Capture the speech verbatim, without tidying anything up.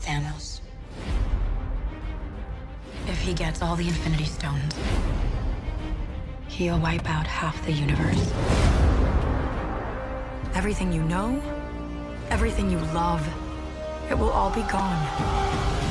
Thanos. If he gets all the Infinity Stones, he'll wipe out half the universe. Everything you know, everything you love, it will all be gone.